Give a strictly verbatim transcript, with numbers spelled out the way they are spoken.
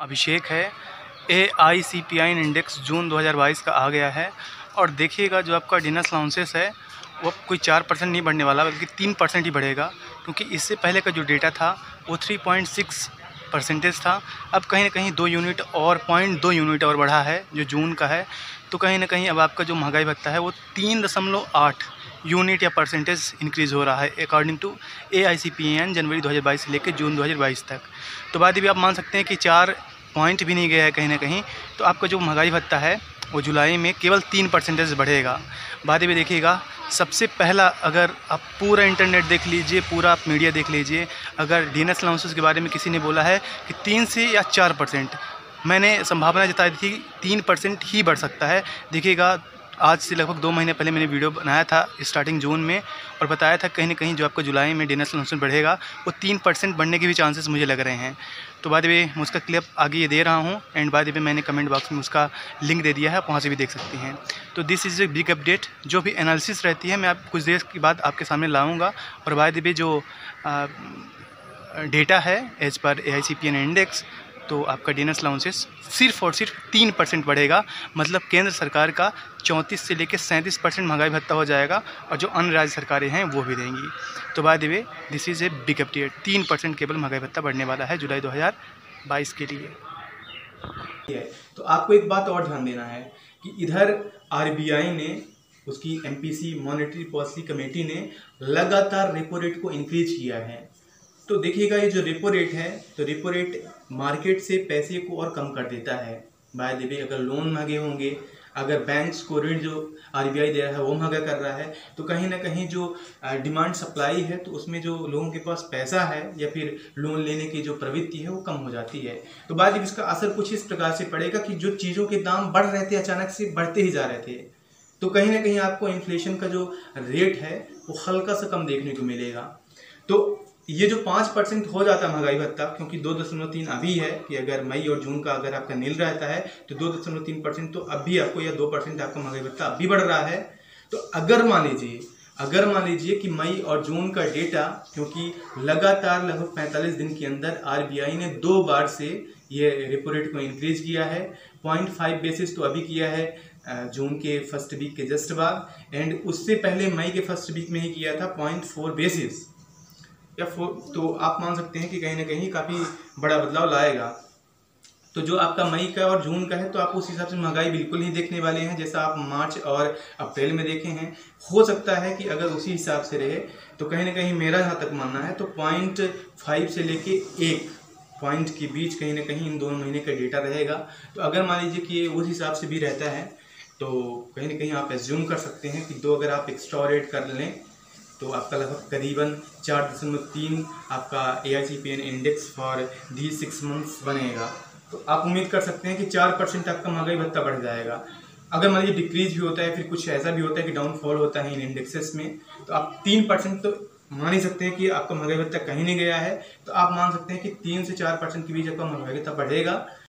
अभिषेक है। ए I C P I index जून दो हज़ार बाईस का आ गया है और देखिएगा जो आपका डिनर अलाउंसेस है वो कोई चार परसेंट नहीं बढ़ने वाला बल्कि तीन परसेंट ही बढ़ेगा, क्योंकि इससे पहले का जो डेटा था वो थ्री पॉइंट सिक्स परसेंटेज था। अब कहीं ना कहीं दो यूनिट और पॉइंट दो यूनिट और बढ़ा है जो जून का है, तो कहीं ना कहीं अब आपका जो महंगाई भत्ता है वो तीन दशमलव आठ यूनिट या परसेंटेज इंक्रीज़ हो रहा है according to A I C P N जनवरी दो हज़ार बाईस से लेकर जून दो हज़ार बाईस तक। तो बाद भी आप मान सकते हैं कि चार पॉइंट भी नहीं गया है कहीं ना कहीं, तो आपका जो महंगाई भत्ता है वो जुलाई में केवल तीन परसेंटेज बढ़ेगा। बाद में देखिएगा, सबसे पहला अगर आप पूरा इंटरनेट देख लीजिए, पूरा आप मीडिया देख लीजिए, अगर डिनर अलाउंसेस के बारे में किसी ने बोला है कि तीन से या चार परसेंट, मैंने संभावना जताई थी तीन परसेंट ही बढ़ सकता है। देखिएगा, आज से लगभग दो महीने पहले मैंने वीडियो बनाया था स्टार्टिंग जून में और बताया था कहीं ना कहीं जो आपका जुलाई में डिनर अलाउंस बढ़ेगा वो तीन परसेंट बढ़ने के भी चांसेस मुझे लग रहे हैं। तो बाद में मैं उसका क्लिप आगे ये दे रहा हूँ एंड बाद में मैंने कमेंट बॉक्स में उसका लिंक दे दिया है, आप वहाँ से भी देख सकती हैं। तो this is a big update. जो भी एनालिसिस रहती है मैं आप कुछ देर के बाद आपके सामने लाऊँगा और बाद में जो डेटा है as per A I C P N index, तो आपका डिनर अलाउंसेस सिर्फ और सिर्फ तीन परसेंट बढ़ेगा। मतलब केंद्र सरकार का चौंतीस से लेकर सैंतीस परसेंट महंगाई भत्ता हो जाएगा और जो अन्य राज्य सरकारें हैं वो भी देंगी। तो by the way, this is a big update. तीन परसेंट केवल महंगाई भत्ता बढ़ने वाला है जुलाई दो हज़ार बाईस के लिए। तो आपको एक बात और ध्यान देना है कि इधर आर बी आई ने, उसकी M P C monetary policy committee ने लगातार रेपो रेट को इंक्रीज किया है। तो देखिएगा, ये जो रेपो रेट है, तो रेपो रेट मार्केट से पैसे को और कम कर देता है। बाय द वे, अगर लोन महंगे होंगे, अगर बैंक्स को ऋण जो आर बी आई दे रहा है वो महंगा कर रहा है, तो कहीं ना कहीं जो डिमांड सप्लाई है, तो उसमें जो लोगों के पास पैसा है या फिर लोन लेने की जो प्रवृत्ति है वो कम हो जाती है। तो बाद में इसका असर कुछ इस प्रकार से पड़ेगा कि जो चीज़ों के दाम बढ़ रहे थे अचानक से बढ़ते ही जा रहे थे, तो कहीं ना कहीं आपको इन्फ्लेशन का जो रेट है वो हल्का सा कम देखने को मिलेगा। तो ये जो पाँच परसेंट हो जाता है महंगाई भत्ता, क्योंकि दो दशमलव तीन अभी है कि अगर मई और जून का अगर आपका नील रहता है तो दो दशमलव तीन परसेंट तो अभी आपको, या दो परसेंट आपका महंगाई भत्ता अभी बढ़ रहा है। तो अगर मान लीजिए अगर मान लीजिए कि मई और जून का डेटा, क्योंकि लगातार लगभग पैंतालीस दिन के अंदर आर बी आई ने दो बार से ये रेपो रेट को इंक्रीज किया है। पॉइंट फाइव बेसिस तो अभी किया है जून के फर्स्ट वीक के जस्ट बाद, एंड उससे पहले मई के फर्स्ट वीक में ही किया था पॉइंट फोर बेसिस या फोर। तो आप मान सकते हैं कि कहीं ना कहीं काफ़ी बड़ा बदलाव लाएगा। तो जो आपका मई का और जून का है, तो आप उस हिसाब से महंगाई बिल्कुल नहीं देखने वाले हैं जैसा आप मार्च और अप्रैल में देखे हैं। हो सकता है कि अगर उसी हिसाब से रहे, तो कहीं ना कहीं मेरा जहाँ तक मानना है तो पॉइंट फाइव से लेके एक पॉइंट के बीच कहीं ना कहीं इन दोनों महीने का डेटा रहेगा। तो अगर मान लीजिए कि ये उस हिसाब से भी रहता है, तो कहीं ना कहीं आप एज्यूम कर सकते हैं कि दो अगर आप एक्स्ट्रा रेट कर लें तो आपका लगभग करीबन चार दशमलव तीन आपका A I C P N index for the six months बनेगा। तो आप उम्मीद कर सकते हैं कि चार परसेंट आपका महंगाई भत्ता बढ़ जाएगा। अगर मान लीजिए डिक्रीज भी होता है, फिर कुछ ऐसा भी होता है कि डाउनफॉल होता है इन इंडेक्सेस में, तो आप तीन परसेंट तो मान ही सकते हैं कि आपका महंगाई भत्ता कहीं नहीं गया है। तो आप मान सकते हैं कि तीन से चार परसेंट के बीच आपका महंगाई भत्ता बढ़ेगा।